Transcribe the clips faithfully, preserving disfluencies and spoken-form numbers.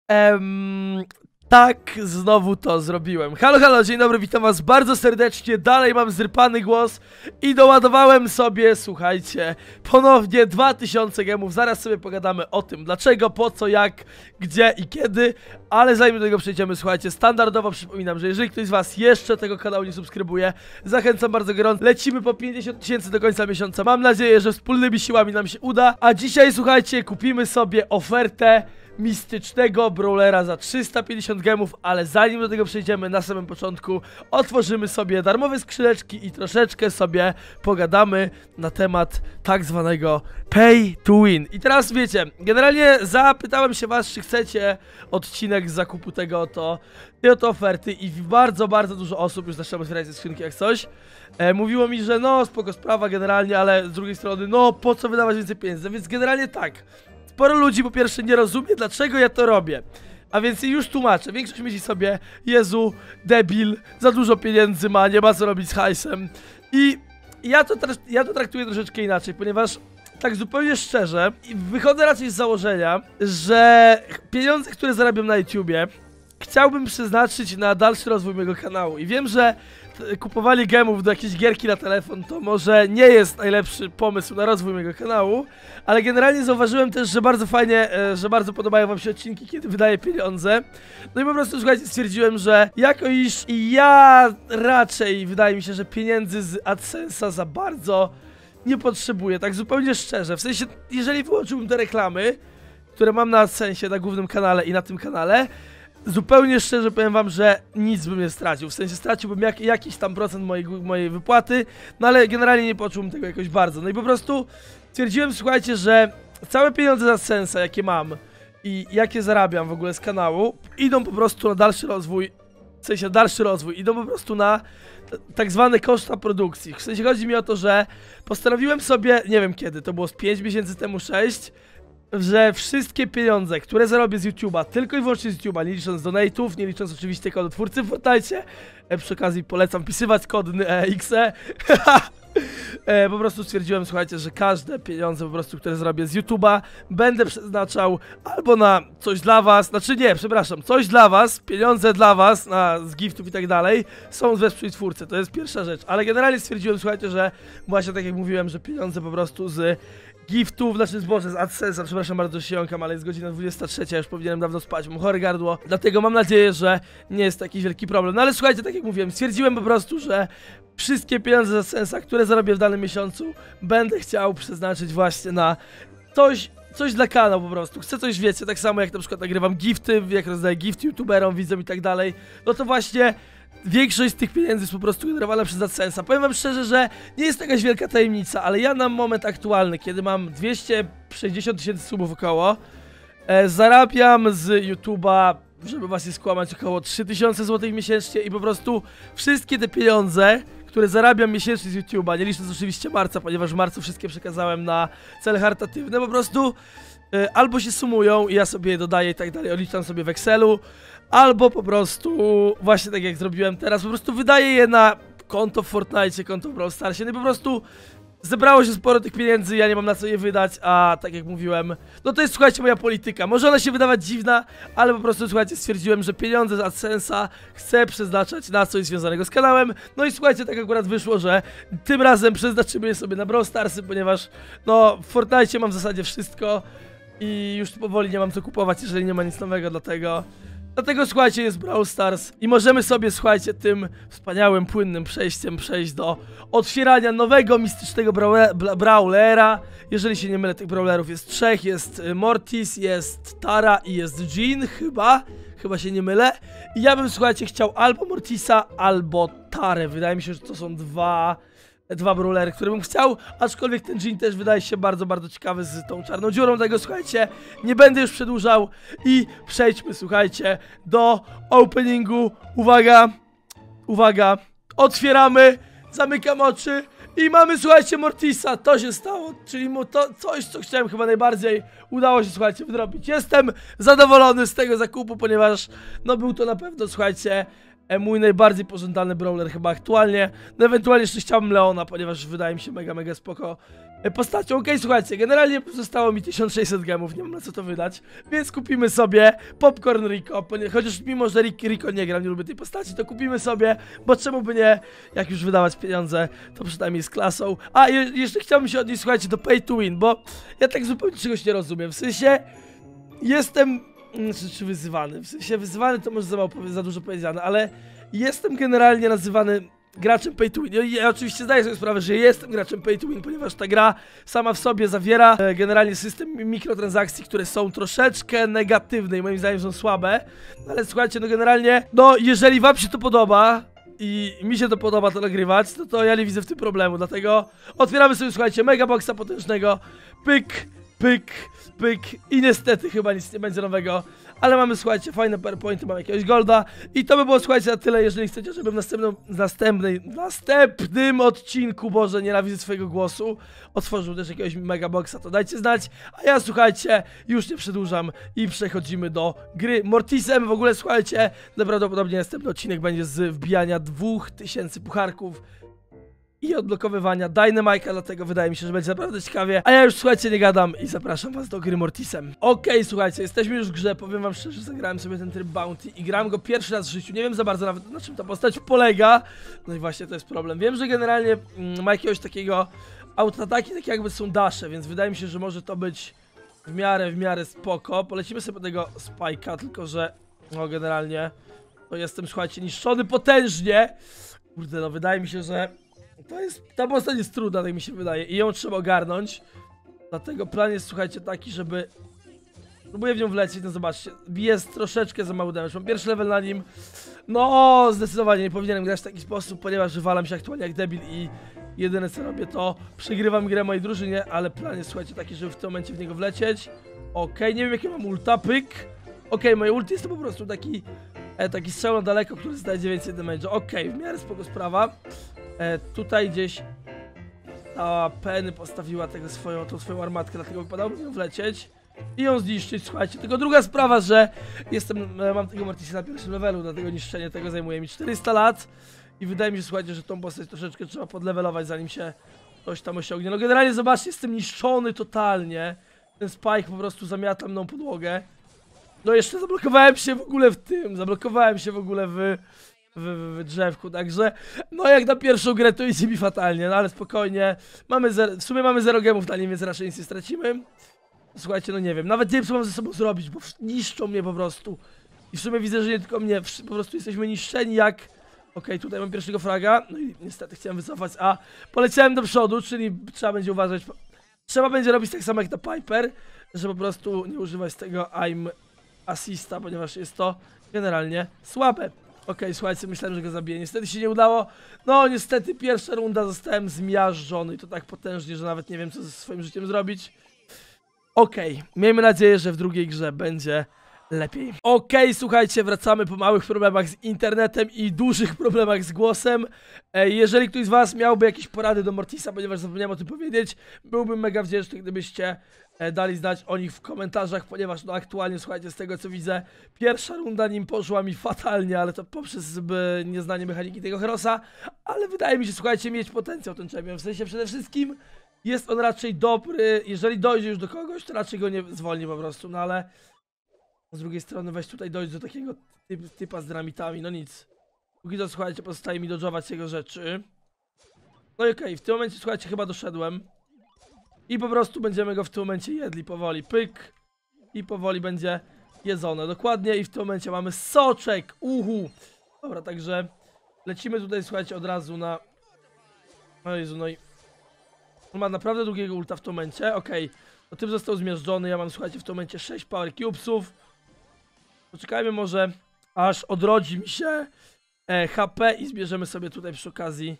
Em, tak, znowu to zrobiłem. Halo, halo, dzień dobry, witam was bardzo serdecznie. Dalej mam zrypany głos i doładowałem sobie, słuchajcie, ponownie dwa tysiące gemów. Zaraz sobie pogadamy o tym, dlaczego, po co, jak, gdzie i kiedy. Ale zanim do tego przejdziemy, słuchajcie, standardowo przypominam, że jeżeli ktoś z was jeszcze tego kanału nie subskrybuje, zachęcam bardzo gorąco. Lecimy po pięćdziesiąt tysięcy do końca miesiąca. Mam nadzieję, że wspólnymi siłami nam się uda. A dzisiaj, słuchajcie, kupimy sobie ofertę mistycznego brawlera za trzysta pięćdziesiąt gemów, ale zanim do tego przejdziemy, na samym początku otworzymy sobie darmowe skrzyneczki i troszeczkę sobie pogadamy na temat tak zwanego pay to win. I teraz wiecie, generalnie zapytałem się was, czy chcecie odcinek z zakupu tego oto, tej oto oferty i bardzo, bardzo dużo osób już zaczęło otwierać te skrzynki jak coś. E, mówiło mi, że no spoko sprawa generalnie, ale z drugiej strony no po co wydawać więcej pieniędzy, więc generalnie tak. Sporo ludzi po pierwsze nie rozumie, dlaczego ja to robię. A więc już tłumaczę. Większość myśli sobie, Jezu, debil, za dużo pieniędzy ma, nie ma co robić z hajsem. I ja to, ja to traktuję troszeczkę inaczej, ponieważ tak zupełnie szczerze wychodzę raczej z założenia, że pieniądze, które zarabiam na YouTubie, chciałbym przeznaczyć na dalszy rozwój mojego kanału. I wiem, że kupowanie gemów do jakiejś gierki na telefon to może nie jest najlepszy pomysł na rozwój mojego kanału, ale generalnie zauważyłem też, że bardzo fajnie, że bardzo podobają wam się odcinki, kiedy wydaję pieniądze. No i po prostu, słuchajcie, stwierdziłem, że jako iż ja raczej, wydaje mi się, że pieniędzy z AdSense'a za bardzo nie potrzebuję, tak zupełnie szczerze. W sensie, jeżeli wyłączyłbym te reklamy, które mam na AdSense'ie, na głównym kanale i na tym kanale, zupełnie szczerze powiem wam, że nic bym nie stracił, w sensie straciłbym jak, jakiś tam procent mojej, mojej wypłaty, no ale generalnie nie poczułbym tego jakoś bardzo. No i po prostu stwierdziłem, słuchajcie, że całe pieniądze za AdSense'a, jakie mam i jakie zarabiam w ogóle z kanału, idą po prostu na dalszy rozwój, w sensie dalszy rozwój, idą po prostu na tak zwane koszta produkcji. W sensie chodzi mi o to, że postanowiłem sobie, nie wiem kiedy, to było z pięć miesięcy temu, sześć, że wszystkie pieniądze, które zarobię z YouTube'a, tylko i wyłącznie z YouTube'a, nie licząc donate'ów, nie licząc oczywiście kodu twórcy w Fortnite, e, przy okazji polecam wpisywać kod e, X E, e, po prostu stwierdziłem, słuchajcie, że każde pieniądze po prostu, które zrobię z YouTube'a, będę przeznaczał albo na coś dla was, znaczy nie, przepraszam, coś dla was, pieniądze dla was, na, z giftów i tak dalej, są z wesprzyj twórcy, to jest pierwsza rzecz, ale generalnie stwierdziłem, słuchajcie, że właśnie tak jak mówiłem, że pieniądze po prostu z giftów, znaczy zboże z AdSense'a, przepraszam bardzo, się jąkam, ale jest godzina dwudziesta trzecia, już powinienem dawno spać, mam chore gardło, dlatego mam nadzieję, że nie jest to jakiś wielki problem. No ale słuchajcie, tak jak mówiłem, stwierdziłem po prostu, że wszystkie pieniądze z AdSense'a, które zarobię w danym miesiącu, będę chciał przeznaczyć właśnie na coś, coś dla kanału po prostu. Chcę coś, wiecie, tak samo jak na przykład nagrywam gifty, jak rozdaję gifty youtuberom, widzom i tak dalej, no to właśnie większość z tych pieniędzy jest po prostu generowana przez AdSense'a. Powiem wam szczerze, że nie jest to jakaś wielka tajemnica, ale ja na moment aktualny, kiedy mam dwieście sześćdziesiąt tysięcy subów około, e, zarabiam z YouTube'a, żeby was nie skłamać, około trzy tysiące złotych miesięcznie i po prostu wszystkie te pieniądze, które zarabiam miesięcznie z YouTube'a, nie licząc oczywiście marca, ponieważ w marcu wszystkie przekazałem na cele charytatywne, po prostu e, albo się sumują i ja sobie je dodaję i tak dalej, odliczam sobie w Excelu, albo po prostu, właśnie tak jak zrobiłem teraz, po prostu wydaję je na konto w Fortnite, konto w Brawl Starsie, no i po prostu zebrało się sporo tych pieniędzy, ja nie mam na co je wydać, a tak jak mówiłem, no to jest, słuchajcie, moja polityka. Może ona się wydawać dziwna, ale po prostu, słuchajcie, stwierdziłem, że pieniądze z AdSense'a chcę przeznaczać na coś związanego z kanałem. No i słuchajcie, tak akurat wyszło, że tym razem przeznaczymy je sobie na Brawl Starsy, ponieważ no w Fortnite mam w zasadzie wszystko i już powoli nie mam co kupować, jeżeli nie ma nic nowego, dlatego... Dlatego, słuchajcie, jest Brawl Stars i możemy sobie, słuchajcie, tym wspaniałym, płynnym przejściem przejść do otwierania nowego, mistycznego brawlera. Jeżeli się nie mylę, tych brawlerów jest trzech, jest Mortis, jest Tara i jest Jean, chyba, chyba się nie mylę. I ja bym, słuchajcie, chciał albo Mortisa, albo Tarę. Wydaje mi się, że to są dwa... Dwa brawlery, które bym chciał, aczkolwiek ten Jean też wydaje się bardzo, bardzo ciekawy z tą czarną dziurą, tego słuchajcie, nie będę już przedłużał i przejdźmy, słuchajcie, do openingu. Uwaga, uwaga, otwieramy, zamykam oczy i mamy, słuchajcie, Mortisa, to się stało, czyli mu to coś, co chciałem chyba najbardziej, udało się, słuchajcie, wydrobić. Jestem zadowolony z tego zakupu, ponieważ, no był to na pewno, słuchajcie, mój najbardziej pożądany brawler chyba aktualnie. No ewentualnie jeszcze chciałbym Leona, ponieważ wydaje mi się mega, mega spoko. postacią. Okej, okay, słuchajcie, generalnie zostało mi tysiąc sześćset gemów, nie mam na co to wydać, więc kupimy sobie Popcorn Rico, chociaż mimo, że Rico nie gram, nie lubię tej postaci, to kupimy sobie, bo czemu by nie, jak już wydawać pieniądze, to przynajmniej z klasą. A, je jeszcze chciałbym się odnieść, słuchajcie, do pay to win, bo ja tak zupełnie czegoś nie rozumiem, w sensie, jestem, czy, czy wyzywany, w sensie wyzywany to może za mało, za dużo powiedziane, ale jestem generalnie nazywany graczem pay to win. Ja, ja oczywiście zdaję sobie sprawę, że jestem graczem pay to win, ponieważ ta gra sama w sobie zawiera e, generalnie system mikrotransakcji, które są troszeczkę negatywne i moim zdaniem są słabe. Ale słuchajcie, no generalnie, no jeżeli wam się to podoba i mi się to podoba to nagrywać, to, to ja nie widzę w tym problemu, dlatego otwieramy sobie, słuchajcie, megaboxa potężnego, pyk, pyk, pyk i niestety chyba nic nie będzie nowego. Ale mamy, słuchajcie, fajne powerpointy, mamy jakiegoś golda. I to by było, słuchajcie, na tyle, jeżeli chcecie, żebym w następnym, następnej, następnym odcinku, Boże, nienawidzę swojego głosu, otworzył też jakiegoś megaboxa, to dajcie znać. A ja, słuchajcie, już nie przedłużam i przechodzimy do gry Mortisem. W ogóle, słuchajcie, najprawdopodobniej następny odcinek będzie z wbijania dwóch tysięcy pucharków i odblokowywania Dynamite'a, dlatego wydaje mi się, że będzie naprawdę ciekawie. A ja już, słuchajcie, nie gadam i zapraszam was do gry Mortisem. Okej, okay, słuchajcie, jesteśmy już w grze, powiem wam szczerze, że zagrałem sobie ten tryb Bounty i gram go pierwszy raz w życiu. Nie wiem za bardzo nawet, na czym ta postać polega. No i właśnie to jest problem. Wiem, że generalnie mm, ma jakiegoś takiego autoataki, takie jakby są dasze, więc wydaje mi się, że może to być w miarę, w miarę spoko. Polecimy sobie tego Spike'a, tylko że no generalnie to jestem, słuchajcie, niszczony potężnie. Kurde, no wydaje mi się, że to jest, ta postać jest trudna, tak mi się wydaje, i ją trzeba ogarnąć. Dlatego plan jest, słuchajcie, taki, żeby... Próbuję w nią wlecieć, no zobaczcie, jest troszeczkę za mały damage, mam pierwszy level na nim. No, zdecydowanie nie powinienem grać w taki sposób, ponieważ wywalam się aktualnie jak debil i jedyne co robię to przegrywam grę mojej drużynie, ale plan jest, słuchajcie, taki, żeby w tym momencie w niego wlecieć. Okej, okay, nie wiem jakie mam ulta, pyk. Okej, okay, moje ulti jest to po prostu taki, e, taki strzał na daleko, który zdaje dziewięćset damage'a. Okej, okay, w miarę spoko sprawa. E, tutaj gdzieś ta Penny postawiła tego swoją, tą swoją armatkę, dlatego wypadałoby w nią wlecieć i ją zniszczyć, słuchajcie. Tylko druga sprawa, że jestem, e, mam tego Mortisa na pierwszym levelu, dlatego niszczenie tego zajmuje mi czterysta lat i wydaje mi się, słuchajcie, że tą postać troszeczkę trzeba podlevelować, zanim się coś tam osiągnie. No generalnie zobaczcie, jestem niszczony totalnie, ten Spike po prostu zamiata mną podłogę. No jeszcze zablokowałem się w ogóle w tym, zablokowałem się w ogóle w... W, w, w drzewku, także no jak na pierwszą grę to idzie mi fatalnie, no ale spokojnie, mamy zero, w sumie mamy zero gemów na nim, więc raczej nic nie stracimy. Słuchajcie, no nie wiem, nawet nie wiem co mam ze sobą zrobić, bo niszczą mnie po prostu i w sumie widzę, że nie tylko mnie, po prostu jesteśmy niszczeni jak... Okej, okay, tutaj mam pierwszego fraga, no i niestety chciałem wycofać, a poleciałem do przodu, czyli trzeba będzie uważać, trzeba będzie robić tak samo jak na Piper, że po prostu nie używać tego I'm assista, ponieważ jest to generalnie słabe. Okej, okay, słuchajcie, myślałem, że go zabiję. Niestety się nie udało. No, niestety pierwsza runda zostałem zmiażdżony i to tak potężnie, że nawet nie wiem, co ze swoim życiem zrobić. Okej, okay, miejmy nadzieję, że w drugiej grze będzie lepiej. Okej, okay, słuchajcie, wracamy po małych problemach z internetem i dużych problemach z głosem. Jeżeli ktoś z was miałby jakieś porady do Mortisa, ponieważ zapomniałem o tym powiedzieć, byłbym mega wdzięczny, gdybyście dali znać o nich w komentarzach, ponieważ no aktualnie, słuchajcie, z tego co widzę, pierwsza runda nim poszła mi fatalnie, ale to poprzez by, nieznanie mechaniki tego herosa, ale wydaje mi się, słuchajcie, mieć potencjał ten champion, w sensie przede wszystkim jest on raczej dobry, jeżeli dojdzie już do kogoś, to raczej go nie zwolni po prostu, no ale z drugiej strony weź tutaj dojść do takiego typ, typa z dynamitami, no nic. Póki to, słuchajcie, pozostaje mi dodżować jego rzeczy. No i okej, okay, w tym momencie, słuchajcie, chyba doszedłem. I po prostu będziemy go w tym momencie jedli powoli, pyk. I powoli będzie jedzone, dokładnie. I w tym momencie mamy soczek, uhu. Dobra, także lecimy tutaj, słuchajcie, od razu na... O Jezu, no i... On ma naprawdę długiego ulta w tym momencie, okej. Okay. No tym został zmiażdżony, ja mam, słuchajcie, w tym momencie sześć power cubesów. Poczekajmy może, aż odrodzi mi się e, H P i zbierzemy sobie tutaj przy okazji.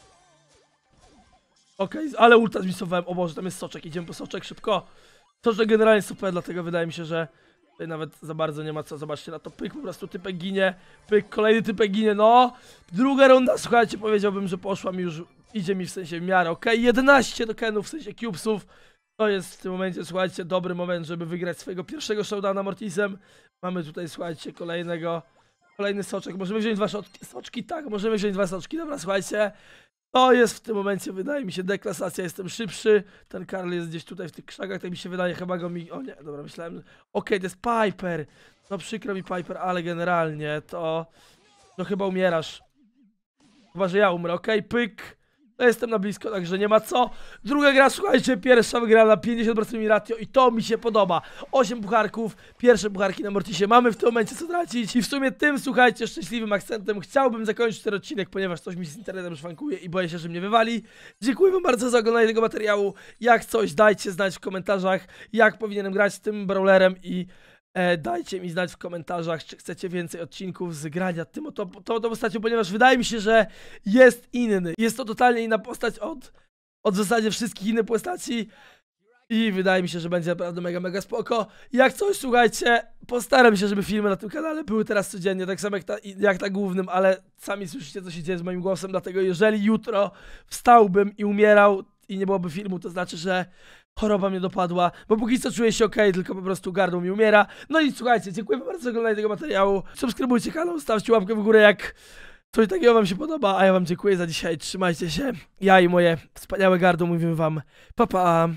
Okej, okay, ale ulta zmisowałem, o Boże, tam jest soczek, idziemy po soczek szybko. Soczek generalnie super, dlatego wydaje mi się, że tutaj nawet za bardzo nie ma co, zobaczcie na to, pyk, po prostu typek ginie, pyk, kolejny typek ginie, no. Druga runda, słuchajcie, powiedziałbym, że poszła mi już, idzie mi w sensie w miarę, okej, okay. jedenaście tokenów, w sensie cubesów. To jest w tym momencie, słuchajcie, dobry moment, żeby wygrać swojego pierwszego showdowna Mortisem. Mamy tutaj, słuchajcie, kolejnego, kolejny soczek. Możemy wziąć dwa soczki, tak, możemy wziąć dwa soczki. Dobra, słuchajcie, To jest w tym momencie, wydaje mi się, deklasacja, jestem szybszy. Ten Karl jest gdzieś tutaj w tych krzakach, tak mi się wydaje, chyba go mi... O nie, dobra, myślałem... Okej, okay, to jest Piper. No przykro mi Piper, ale generalnie to... No chyba umierasz. Chyba, że ja umrę, okej, okay, pyk. No jestem na blisko, także nie ma co. Druga gra, słuchajcie, pierwsza wygrana, pięćdziesiąt procent mi ratio i to mi się podoba. osiem pucharków, pierwsze pucharki na Mortisie. Mamy w tym momencie co tracić i w sumie tym, słuchajcie, szczęśliwym akcentem chciałbym zakończyć ten odcinek, ponieważ coś mi z internetem szwankuje i boję się, że mnie wywali. Dziękuję wam bardzo za oglądanie tego materiału. Jak coś, dajcie znać w komentarzach, jak powinienem grać tym brawlerem i... E, dajcie mi znać w komentarzach, czy chcecie więcej odcinków z grania tym oto, tą, tą postacią, ponieważ wydaje mi się, że jest inny. Jest to totalnie inna postać od, od w zasadzie wszystkich innych postaci i wydaje mi się, że będzie naprawdę mega, mega spoko. Jak coś, słuchajcie, postaram się, żeby filmy na tym kanale były teraz codziennie, tak samo jak, ta, jak na głównym, ale sami słyszycie, co się dzieje z moim głosem, dlatego jeżeli jutro wstałbym i umierał i nie byłoby filmu, to znaczy, że choroba mnie dopadła, bo póki co czuję się ok, tylko po prostu gardło mi umiera. No i słuchajcie, dziękuję bardzo za oglądanie tego materiału. Subskrybujcie kanał, stawcie łapkę w górę, jak coś takiego wam się podoba, a ja wam dziękuję za dzisiaj. Trzymajcie się. Ja i moje wspaniałe gardło mówimy wam pa pa.